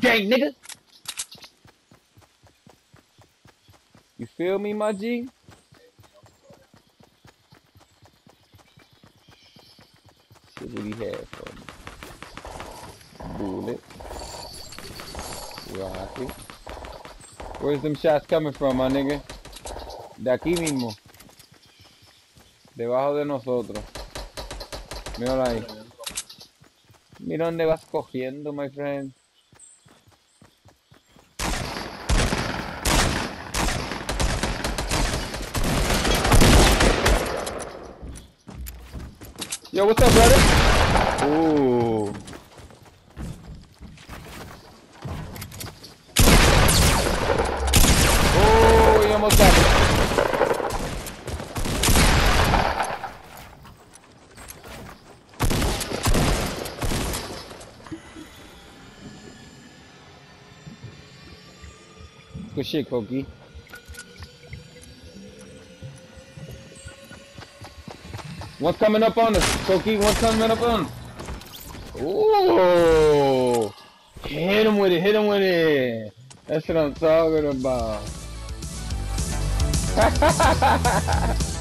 gang, nigga. You feel me, my G? See what he had for me. Bullet. Rocky. Where's them shots coming from, my nigga? De aquí mismo. Debajo de nosotros. Míralo ahí. Mira dónde vas cogiendo, my friend. Yo, what's up, brother? Ooh. Oh, he almost got me. Good shit, Koki. What's coming up on us, Koki? What's coming up on us? Ooh. Hit him with it, hit him with it. That's what I'm talking about.